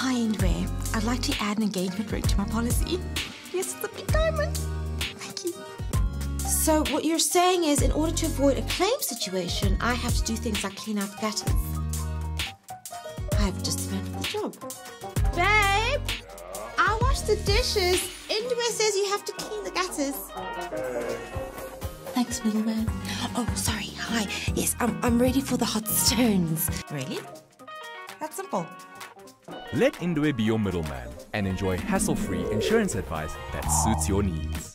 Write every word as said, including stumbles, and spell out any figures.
Hi, Indwe. I'd like to add an engagement ring to my policy. Yes, it's a big diamond. Thank you. So what you're saying is, in order to avoid a claim situation, I have to do things like clean out the gutters. I've just learned the job. Babe, I wash the dishes. Indwe says you have to clean the gutters. Thanks, middleman. Oh, sorry. Hi. Yes, I'm, I'm ready for the hot stones. Really? That's simple. Let Indwe be your middleman and enjoy hassle-free insurance advice that suits your needs.